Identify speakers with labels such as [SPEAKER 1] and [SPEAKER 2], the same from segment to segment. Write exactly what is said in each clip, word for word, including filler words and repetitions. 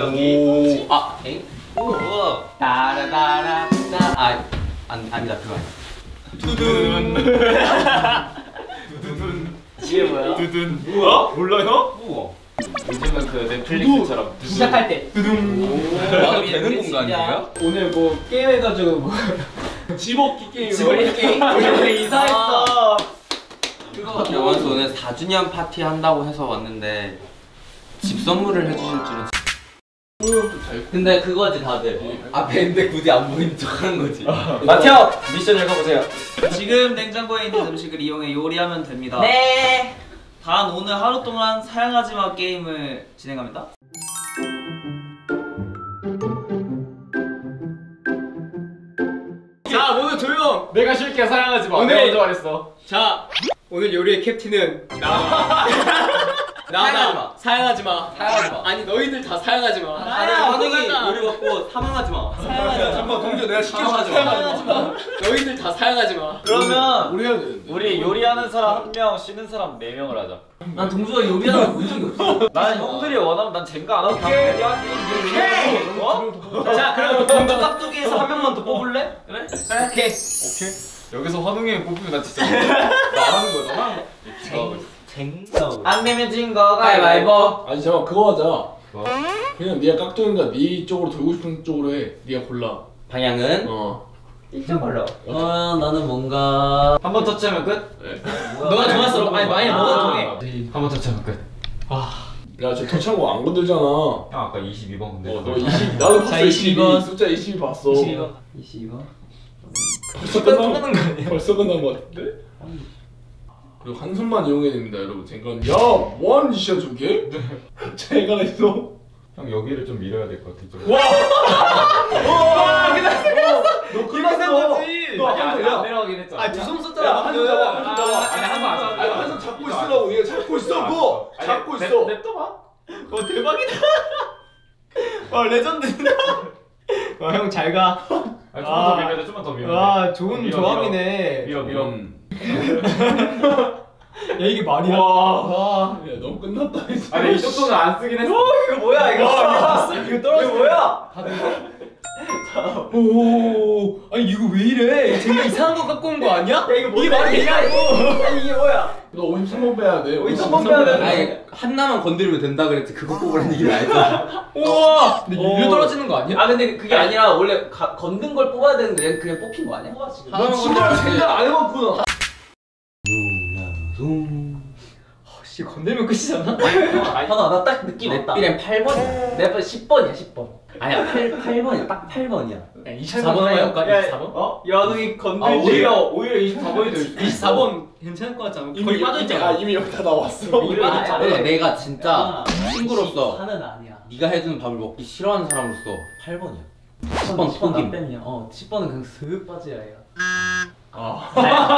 [SPEAKER 1] 여기.
[SPEAKER 2] 아, 에이? 오. 따라라라. 아, 안 아니다 그거 아니야.
[SPEAKER 1] 두둔. 두둔.
[SPEAKER 2] 이게 뭐야?
[SPEAKER 1] 두둔. 뭐야? 몰라요?
[SPEAKER 2] 우와.
[SPEAKER 1] 요즘은 그 넷플릭스처럼
[SPEAKER 3] 시작할 때
[SPEAKER 1] 두둥.
[SPEAKER 2] 나도 되는 공간이에요?
[SPEAKER 3] 오늘 뭐 게임 해가지고 뭐
[SPEAKER 1] 집업기 게임.
[SPEAKER 3] 집업기 게임? 우리 이사했어.
[SPEAKER 2] 그거 영원수 오늘 사 주년 파티 한다고 해서 왔는데 집 선물을 해주실 줄은. 근데 그거지 다들 앞에 있는데 굳이 안 보이는 척하는 거지.
[SPEAKER 1] 마티아 미션 읽어보세요.
[SPEAKER 4] 지금 냉장고에 있는 음식을 이용해 요리하면 됩니다.
[SPEAKER 3] 네.
[SPEAKER 4] 단 오늘 하루 동안 사양하지마 게임을 진행합니다.
[SPEAKER 3] 자 모두 조용.
[SPEAKER 1] 내가 쉽게 사양하지 마.
[SPEAKER 3] 오늘-
[SPEAKER 1] 내가 먼저 말했어.
[SPEAKER 3] 자 오늘 요리의 캡틴은 나.
[SPEAKER 2] 사양하지 마.
[SPEAKER 3] 사양하지 마.
[SPEAKER 2] 사양하지 마.
[SPEAKER 3] 아니 너희들 다 사양하지 마.
[SPEAKER 2] 다들 환웅이 요리 갖고 사망하지 마.
[SPEAKER 3] 사양하지 마.
[SPEAKER 1] 잠깐 동조 내가
[SPEAKER 2] 사양하지
[SPEAKER 3] 사양하지 마. 너희들 다 사양하지 마.
[SPEAKER 1] 그러면 우리 해야 되는데.
[SPEAKER 5] 우리 요리하는 사람 한 명, 쉬는 사람 네 명을 하자.
[SPEAKER 4] 난 동주가 요리하는 거 본 적이 없어.
[SPEAKER 5] 난 형들이 원하면 난 젠가 안 하고 그냥 요리하지.
[SPEAKER 3] 오케이.
[SPEAKER 5] 어?
[SPEAKER 3] 자 그럼 동도 깍두기에서 한 명만 더 뽑을래?
[SPEAKER 4] 그래?
[SPEAKER 3] 오케이.
[SPEAKER 1] 오케이. 여기서 환웅이 뽑히면 나 진짜 나가는 거잖아.
[SPEAKER 3] 안 내면 진 거 가위바위보.
[SPEAKER 6] 아니 잠깐 그거 하자. 그냥 네가 깍두기인가 네 쪽으로 돌고 싶은 쪽으로 해. 네가 골라.
[SPEAKER 2] 방향은
[SPEAKER 6] 어.
[SPEAKER 3] 이쪽 걸로.
[SPEAKER 4] 어 나는 뭔가
[SPEAKER 5] 한 번 터치하면 끝?
[SPEAKER 3] 너가 정했어. 아니 많이 먹어도 정해.
[SPEAKER 5] 한 번 터치하면 끝.
[SPEAKER 6] 야 저 터치한 거 안 건들잖아. 어,
[SPEAKER 5] 형 아까 이십이 번 근데.
[SPEAKER 6] 너 이십. 나도 봤어.
[SPEAKER 3] 자, 이십이 번.
[SPEAKER 6] 숫자 이십이 봤어.
[SPEAKER 3] 이십이 번. 이십이 번.
[SPEAKER 6] 벌써 끝난 거 아니야? 벌써 끝난 거 같은데? 그리고 한 손만 이용해야 됩니다, 여러분. 잠깐. 야, 뭐하는 짓이야 저게? 제가 있어.
[SPEAKER 5] 형 여기를 좀 밀어야 될 것 같아. 이쪽으로.
[SPEAKER 6] 와! 와! 끝났어, 끝났어. 너 끝났어. 너
[SPEAKER 5] 아니
[SPEAKER 6] 한
[SPEAKER 5] 안,
[SPEAKER 6] 손,
[SPEAKER 5] 안
[SPEAKER 6] 야.
[SPEAKER 5] 내려가긴 했죠.
[SPEAKER 3] 아 두 손 썼잖아.
[SPEAKER 6] 야, 한 손 잡아, 한 손 잡아.
[SPEAKER 5] 아니 한번 안
[SPEAKER 6] 아니, 한 손 잡고 있으라고. 네가 잡고 있어, 그거. 잡고 있어.
[SPEAKER 5] 냅둬봐.
[SPEAKER 3] 와 대박이다. 와 레전드다. 와 형 잘 가.
[SPEAKER 5] 아니, 좀만 더 밀면 돼. 좀만 더 밀면 돼.
[SPEAKER 3] 와 좋은
[SPEAKER 5] 밀어,
[SPEAKER 3] 조합이네.
[SPEAKER 5] 밀어 밀어.
[SPEAKER 6] 음.
[SPEAKER 3] 야 이게 말이야? 와.
[SPEAKER 6] 야, 너무 끝났다. 이제.
[SPEAKER 5] 아니 이 정도는 안 쓰긴 했어.
[SPEAKER 3] 이거 뭐야 이거? 이거 떨어져 뭐야? 오 아니 이거 왜 이래? 쟤가 이상한 거 갖고 온 거 아니야? 야 이거 이게 말이 되냐고? 아니 이게 뭐야?
[SPEAKER 6] 너 오십삼 번 빼야 돼.
[SPEAKER 3] 오십삼 번 빼야 돼.
[SPEAKER 2] 아니 하나만 건드리면 된다 그랬지 그거 뽑으라는 얘기는 아니잖아.
[SPEAKER 3] 우와. 근데 일로 떨어지는 거 아니야?
[SPEAKER 4] 아 근데 그게 아니라 원래 가, 건든 걸 뽑아야 되는데 얘는 그냥 뽑힌 거 아니야?
[SPEAKER 6] 너 진짜 생각 안 해봤구나.
[SPEAKER 3] 씨 건들면 끝이잖아.
[SPEAKER 4] 하나 나 딱 느낌 왔다.
[SPEAKER 2] 내 삘엔 팔 번이야.
[SPEAKER 4] 내 앞에 십 번이야 십 번.
[SPEAKER 2] 아니야 팔, 팔 번이야 딱 팔 번이야.
[SPEAKER 3] 이십사 번 해볼까? 이십사 번?
[SPEAKER 4] 어? 연웅이
[SPEAKER 3] 아
[SPEAKER 4] 건들지.
[SPEAKER 3] 오히려 오히려 이십사 번이 더 있어. 이십사 번 괜찮을 것 같지 않아? 거의 빠져있잖아.
[SPEAKER 6] 아, 이미 여기 다 나왔어.
[SPEAKER 3] 이미
[SPEAKER 4] 아,
[SPEAKER 3] 빠져있잖아.
[SPEAKER 2] 그러니까 내가 진짜
[SPEAKER 4] 아,
[SPEAKER 2] 친구로서
[SPEAKER 4] 하는 아니야.
[SPEAKER 2] 네가 해주는 밥을 먹기 싫어하는 사람으로서 팔 번이야. 십 번
[SPEAKER 4] 십 번
[SPEAKER 2] 속임.
[SPEAKER 4] 납땜이야. 어, 십 번은 그냥 슥 빠져야 해요.
[SPEAKER 6] 아.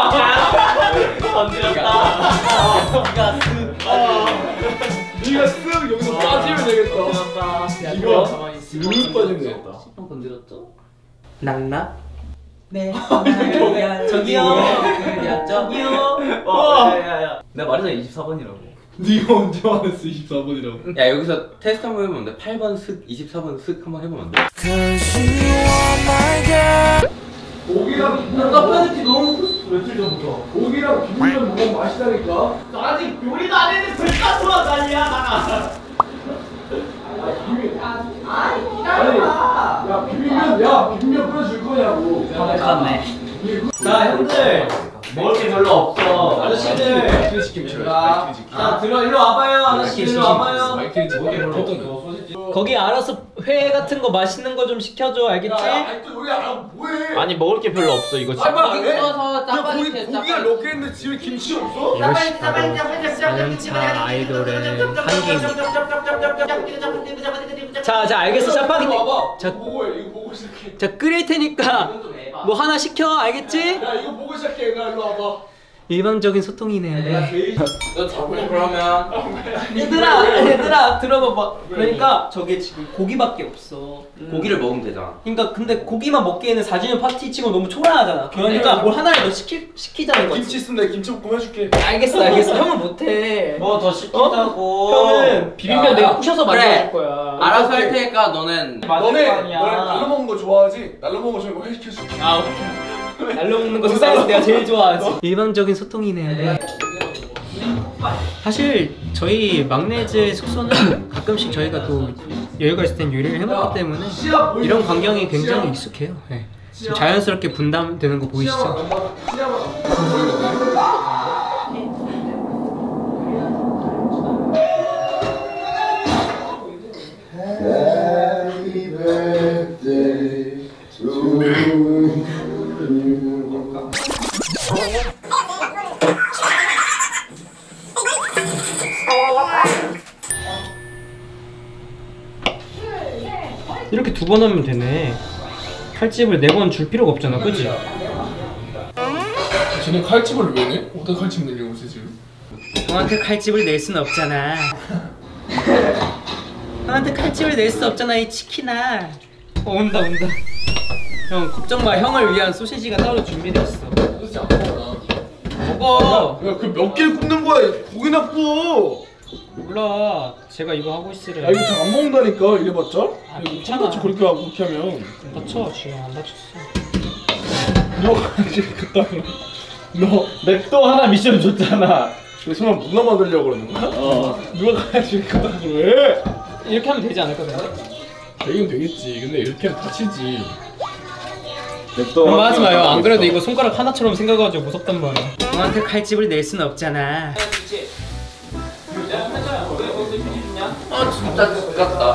[SPEAKER 4] 건드렸다. 네가 슥 빠져.
[SPEAKER 6] 네가 쓱 여기서 빠지면 되겠다.
[SPEAKER 4] 건드렸다.
[SPEAKER 6] 이거
[SPEAKER 3] 가만히 있어.
[SPEAKER 6] 쓱 빠지면 되겠다.
[SPEAKER 4] 십 번 건드렸죠?
[SPEAKER 2] 낙낙.
[SPEAKER 4] 네. 저기요. 그냥 저기요. 와. 야야야. 내가 말했잖아 이십사 번이라고.
[SPEAKER 6] 네가 언제 말했어 이십사 번이라고.
[SPEAKER 2] 야 여기서 테스트 한번 해보면 돼. 팔 번 슥, 이십사 번 슥 한번 해보면 안 돼?
[SPEAKER 6] 고기랑
[SPEAKER 4] 나 페널티 너무 먹고 싶어 며칠 전부터.
[SPEAKER 6] 고기랑 비빔면 먹으면 맛있다니까.
[SPEAKER 4] 나 아직 요리도 안 했는데 벌써 돌아다니야 나가.
[SPEAKER 6] 아니, 야 비빔면, 야 비빔면 끓여줄 거냐고.
[SPEAKER 4] 맞네. 자 형들 먹을 게 별로 없어. 아저씨들.
[SPEAKER 6] 마이크를 시키면
[SPEAKER 4] 자, 자 들어 일로 와봐요. 아저씨 일로 와봐요.
[SPEAKER 6] 마이크를 시키면 어떤 거?
[SPEAKER 3] 거기 알아서 회 같은 거 맛있는 거 좀 시켜줘 알겠지?
[SPEAKER 6] 아니 또 여기 안 뭐해?
[SPEAKER 3] 아니 먹을 게 별로 없어 이거 지금.
[SPEAKER 6] 아, 안 해?
[SPEAKER 2] 구워서
[SPEAKER 6] 야 고기 고기가 몇 개 있는데 집에 김치 없어?
[SPEAKER 3] 자연차 아이돌의 한계입니다. 자, 자 알겠어. 짜파게티.
[SPEAKER 6] 봐봐.
[SPEAKER 3] 자,
[SPEAKER 6] 이거 보고 해. 이거 보고 시작해.
[SPEAKER 3] 자 끓일 테니까 뭐 하나 시켜 알겠지?
[SPEAKER 6] 야 이거 보고 시작해. 나 일로 와봐.
[SPEAKER 3] 일방적인 소통이네.
[SPEAKER 2] 내가 제일 너 자꾸 그러면
[SPEAKER 3] 얘들아, 얘들아 들어봐봐. 그러니까 저게 지금 고기밖에 없어.
[SPEAKER 2] 고기를 먹으면 되잖아.
[SPEAKER 3] 그러니까 근데 고기만 먹기에는 사 주년 파티 치고 너무 초라하잖아. 그러니까 뭘 하나를 더 시키 시키자는 거지.
[SPEAKER 6] 김치 있으면 내가 김치볶음 해줄게.
[SPEAKER 3] 알겠어, 알겠어. 형은 못해.
[SPEAKER 4] 뭐 더 시키자고.
[SPEAKER 3] 형은 비빔면
[SPEAKER 6] 야,
[SPEAKER 3] 내가 부셔서
[SPEAKER 2] 그래.
[SPEAKER 3] 만들어줄 거야.
[SPEAKER 2] 알아서 할 테니까 너는
[SPEAKER 6] 너네 너네 날로 먹는 거 좋아하지? 날로 먹는 거 좋아하는 거 회식해줄게.
[SPEAKER 3] 아, 오케이. 날로 먹는 거 세상에서 내가 제일 좋아하지. 일방적인 소통이네. 사실 저희 막내즈 숙소는 가끔씩 저희가 또 여유가 있을 땐 요리를 해먹기 때문에 이런 광경이 굉장히 익숙해요. 네. 지금 자연스럽게 분담되는 거 보이시죠? 이렇게 두 번 하면 되네. 칼집을 네 번 줄 필요가 없잖아, 그치?
[SPEAKER 6] 쟤네 칼집을 왜 내? 어떤 칼집 내려고 있어 지금?
[SPEAKER 3] 형한테 칼집을 낼 순 없잖아. 형한테 칼집을 낼 수 없잖아, 이 치킨아. 어, 온다 온다. 형 걱정 마, 형을 위한 소시지가 따로 준비됐어.
[SPEAKER 6] 소시지 안 먹어 나.
[SPEAKER 3] 먹어.
[SPEAKER 6] 야 그 몇 개를 굽는 거야? 고기나 구워.
[SPEAKER 3] 몰라, 제가 이거 하고 있으래.
[SPEAKER 6] 야 이거 잘 안 먹는다니까 이래봤자?
[SPEAKER 3] 아,
[SPEAKER 6] 이거
[SPEAKER 3] 괜찮아.
[SPEAKER 6] 똑같이 그렇게 하고 그렇게 하면
[SPEAKER 3] 다쳐, 지금 안 다쳤어.
[SPEAKER 6] 너가 지금 그따구로
[SPEAKER 4] 너 냅도 하나 미션 줬잖아.
[SPEAKER 6] 왜 설마 문어 만들려고 그러는 거야?
[SPEAKER 4] 어.
[SPEAKER 6] 누가 가야지 그따구로 해?
[SPEAKER 3] 이렇게 하면 되지 않을까, 근데?
[SPEAKER 6] 되긴 되겠지. 근데 이렇게 하면 다치지.
[SPEAKER 4] 냅도.
[SPEAKER 3] 그런 거 하지 마요. 안 그래도 이거 손가락 하나처럼 생각해가지고 무섭단 말이야. 형한테 칼집을 낼 순 없잖아.
[SPEAKER 2] 아 진짜 죽겠다.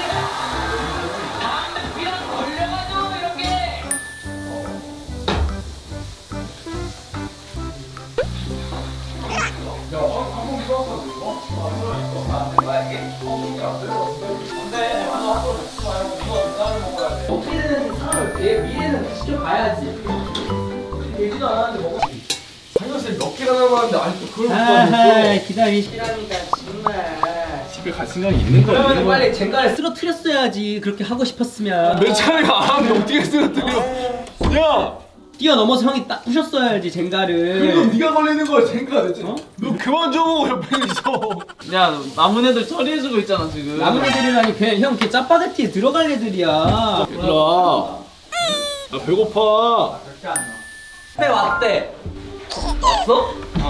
[SPEAKER 3] 어떻게 되는지 사람을 내 미래는 직접 봐야지. 되지도 않았는데 먹어.
[SPEAKER 6] 삼겹살 몇 개나 남았는데 아직도 그걸 못
[SPEAKER 3] 아하,
[SPEAKER 6] 받았어.
[SPEAKER 3] 기다리시라니까 정말.
[SPEAKER 6] 집에 갈 생각이 있는 거야.
[SPEAKER 3] 그러면 빨리 쟁가를 쓰러뜨렸어야지. 그렇게 하고 싶었으면.
[SPEAKER 6] 내 차례가 안 하는데 어떻게 쓰러뜨려? 야!
[SPEAKER 3] 뛰어넘어서 형이 딱 부셨어야지 쟁가를.
[SPEAKER 6] 그럼 네가 걸리는 거야 쟁가 대체.
[SPEAKER 3] 어?
[SPEAKER 6] 너 그만 줘 옆에 있어.
[SPEAKER 4] 야 남은 애들 처리해주고 있잖아 지금.
[SPEAKER 3] 남은 애들이라니 그냥 형 걔 짜파게티에 들어갈 애들이야.
[SPEAKER 6] 얘들아, 나 배고파.
[SPEAKER 2] 회 왔대. 왔어?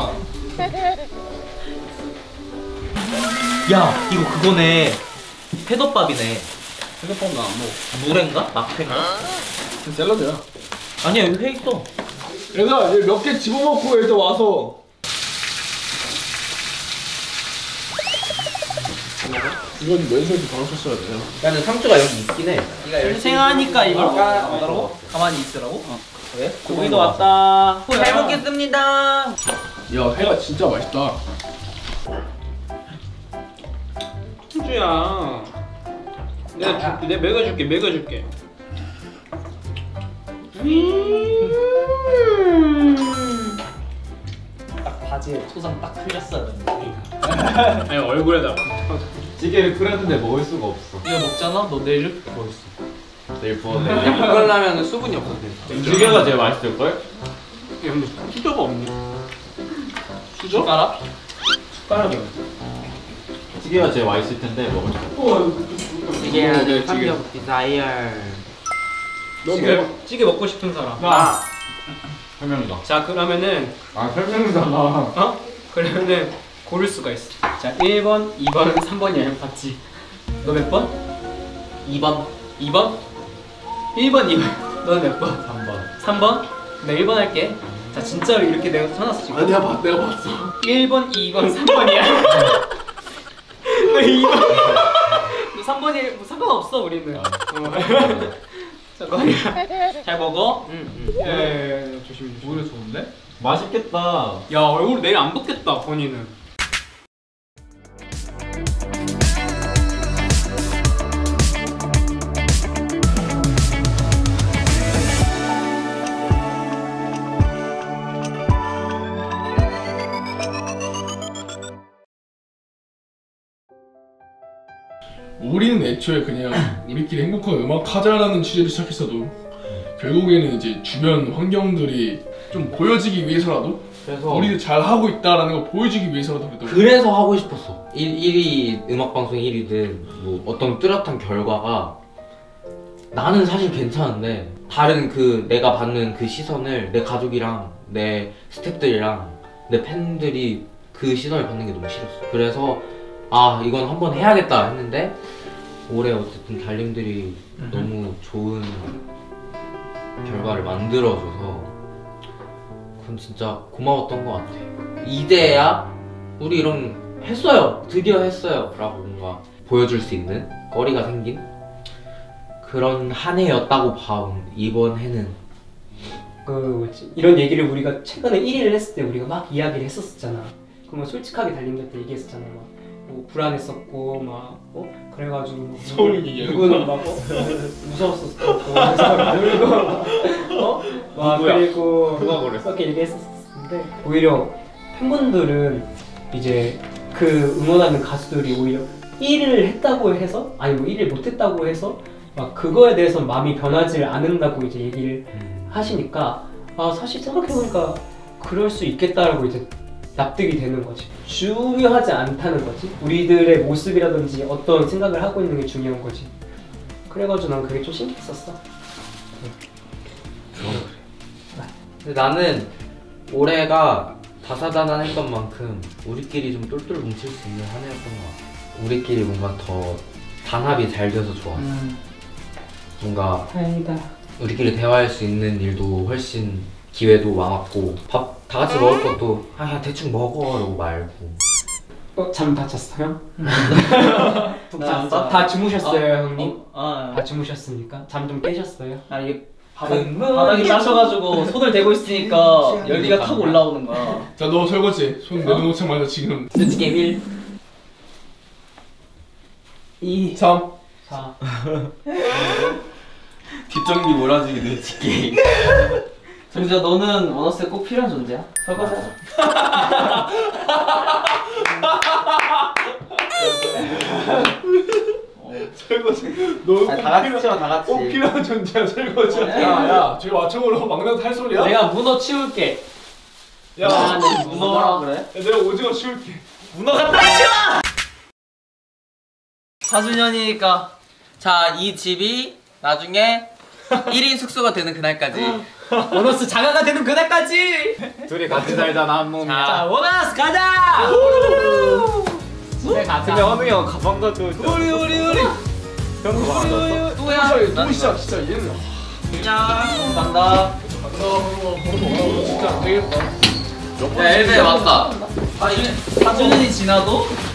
[SPEAKER 4] 야 이거 그거네. 회덮밥이네.
[SPEAKER 2] 회덮밥은 안 먹어.
[SPEAKER 4] 물회인가? 막회인가?
[SPEAKER 6] 샐러드야.
[SPEAKER 4] 아니야 여기 회 있어.
[SPEAKER 6] 얘들아, 얘 몇 개 집어먹고 얘들 와서. 이건 면세도 바로 썼어야 돼.
[SPEAKER 2] 나는 상추가 여기 있긴 해.
[SPEAKER 3] 생하니까 이걸 까라고? 가만히 있으라고? 왜? 고기도 왔다.
[SPEAKER 2] 잘 먹겠습니다.
[SPEAKER 6] 야, 회가 진짜 맛있다.
[SPEAKER 3] 승주야, 내가 줄게, 내가 먹여줄게, 먹여줄게. 딱 바지에 초상 딱 흘렸어야 되는데. 아니 얼굴에다.
[SPEAKER 5] 찌개를 끓였는데 먹을 수가 없어.
[SPEAKER 3] 이거 먹잖아. 너 내일
[SPEAKER 5] 먹을 수. 내일 부었네.
[SPEAKER 2] 야 볶으려면 수분이 없어도 돼.
[SPEAKER 5] 찌개가 제일 맛있을 걸?
[SPEAKER 3] 근데 수저가 없네.
[SPEAKER 6] 수저?
[SPEAKER 3] 숟가락? 숟가락이 없어.
[SPEAKER 5] 찌개가 제일 맛있을 텐데 먹을 수 없어.
[SPEAKER 2] 찌개
[SPEAKER 6] 네,
[SPEAKER 2] 아주
[SPEAKER 6] 찌개.
[SPEAKER 2] 삼겹 디자이어.
[SPEAKER 6] 너
[SPEAKER 3] 찌개,
[SPEAKER 6] 먹어.
[SPEAKER 3] 찌개 먹고 싶은 사람.
[SPEAKER 2] 나.
[SPEAKER 5] 설명이다.
[SPEAKER 3] 자 그러면은
[SPEAKER 5] 아 설명이잖아.
[SPEAKER 3] 어? 그러면은 고를 수가 있어. 자 일 번, 이 번, 삼 번이야. 형 봤지? 너 몇 번?
[SPEAKER 2] 이 번.
[SPEAKER 3] 이 번? 일 번, 이 번. 너는 몇 번?
[SPEAKER 5] 삼 번.
[SPEAKER 3] 삼 번? 나 일 번 할게. 자 진짜로 이렇게 내가 쳐놨어 지금.
[SPEAKER 6] 아니야, 봐, 내가 봤어.
[SPEAKER 3] 일 번, 이 번, 삼 번이야. 너 이 번. 너 삼 번이 뭐 상관없어 우리는. 어. 잠깐만요. 잘 먹어.
[SPEAKER 2] 응 응.
[SPEAKER 3] 예, 예, 예, 조심 조심.
[SPEAKER 5] 오히려 좋은데? 맛있겠다.
[SPEAKER 3] 야 얼굴 내일 안 붓겠다 본인은.
[SPEAKER 6] 우리는 애초에 그냥 우리끼리 행복한 음악 하자라는 취지로 시작했어도 결국에는 이제 주변 환경들이 좀 보여지기 위해서라도
[SPEAKER 2] 그래서
[SPEAKER 6] 우리도 잘 하고 있다라는 걸 보여주기 위해서라도 그래도
[SPEAKER 2] 그래서 하고 싶었어. 일 위 음악방송 일 위든 뭐 어떤 뚜렷한 결과가 나는 사실 괜찮은데 다른 그 내가 받는 그 시선을 내 가족이랑 내 스태프들이랑 내 팬들이 그 시선을 받는 게 너무 싫었어. 그래서 아 이건 한번 해야겠다 했는데 올해 어쨌든 달님들이
[SPEAKER 3] 음흠.
[SPEAKER 2] 너무 좋은 결과를 만들어줘서 그건 진짜 고마웠던 것 같아. 이제야 우리 이런 했어요, 드디어 했어요 라고 뭔가 보여줄 수 있는 거리가 생긴 그런 한 해였다고 봐온 이번 해는.
[SPEAKER 3] 그 뭐지? 이런 얘기를 우리가 최근에 일 위를 했을 때 우리가 막 이야기를 했었잖아. 그러면 솔직하게 달님한테 얘기했었잖아. 막 뭐 불안했었고 막 어? 그래가지고 뭐
[SPEAKER 6] 서울 얘기야.
[SPEAKER 3] 누구는 막 어? 무서웠었고 그리고 어? 막
[SPEAKER 5] 누구야?
[SPEAKER 3] 그리고
[SPEAKER 5] 누가 그랬어?
[SPEAKER 3] 그렇게 얘기했었는데 오히려 팬분들은 이제 그 응원하는 가수들이 오히려 일 위를 했다고 해서 아니 뭐 일 위를 못했다고 해서 막 그거에 대해서 마음이 변하지 않는다고 이제 얘기를 하시니까 아 사실 생각해보니까 그럴 수 있겠다라고 이제 납득이 되는 거지. 중요하지 않다는 거지. 우리들의 모습이라든지 어떤 생각을 하고 있는 게 중요한 거지. 그래가지고 난 그게 좀 신기했었어.
[SPEAKER 2] 근데 나는 올해가 다사다난했던 만큼 우리끼리 좀 똘똘 뭉칠 수 있는 한 해였던 것 같아. 우리끼리 뭔가 더 단합이 잘 돼서 좋았어.
[SPEAKER 3] 음,
[SPEAKER 2] 뭔가
[SPEAKER 3] 다행이다.
[SPEAKER 2] 우리끼리 대화할 수 있는 일도 훨씬 기회도 많았고 밥 다 같이 먹을 것도 아 그냥 대충 먹어 라고 말고.
[SPEAKER 3] 어? 잠 다 잤어요? 푹
[SPEAKER 4] 나
[SPEAKER 3] 잤어?
[SPEAKER 4] 진짜-
[SPEAKER 3] 다 주무셨어요
[SPEAKER 4] 어,
[SPEAKER 3] 형님?
[SPEAKER 4] 아,
[SPEAKER 3] 다 주무셨습니까? 잠 좀 깨셨어요?
[SPEAKER 4] 아 이게 바닥, 바닥이 따셔가지고 손을 대고 있으니까 열기가 탁 올라오는 거야.
[SPEAKER 6] 자, 너 설거지 손 내려놓자마자 지금
[SPEAKER 3] 눈치 게임 일 이
[SPEAKER 6] 삼
[SPEAKER 3] 사
[SPEAKER 2] 뒷정리 몰아주기 눈치 게임.
[SPEAKER 4] 정지야 너는 원어스에 꼭 필요한 존재야. 설거지하자.
[SPEAKER 6] 설거지 너
[SPEAKER 4] 아니, 다 같이 치워 다 같이.
[SPEAKER 6] 꼭 필요한 존재야 설거지.
[SPEAKER 4] 네.
[SPEAKER 6] 야야 저기 맞춰보려고 막내한테 할 소리야?
[SPEAKER 4] 내가 문어 치울게.
[SPEAKER 6] 야,
[SPEAKER 4] 아, 내 문어라 그래?
[SPEAKER 6] 야, 내가 오징어 치울게.
[SPEAKER 4] 문어 갖다 치워! 사 주년이니까
[SPEAKER 2] 자, 이 집이 나중에 일 인 숙소가 되는 그날까지
[SPEAKER 3] 원어스 자가가 되는 그날까지!
[SPEAKER 5] 둘이 같이 살잖아 한 몸이야.
[SPEAKER 3] 자 원어스 가자! 집에 가자.
[SPEAKER 5] 근데 허능이 형 가방 가져올 때
[SPEAKER 4] 우리 우리 우리
[SPEAKER 5] 형 가방 가져왔어?
[SPEAKER 4] 또야
[SPEAKER 6] 또 시작 진짜 얘는.
[SPEAKER 4] 안녕 간다.
[SPEAKER 6] 진짜 안 되겠다.
[SPEAKER 2] 야 엘베 왔다.
[SPEAKER 4] 아 이게 사 주년이 지나도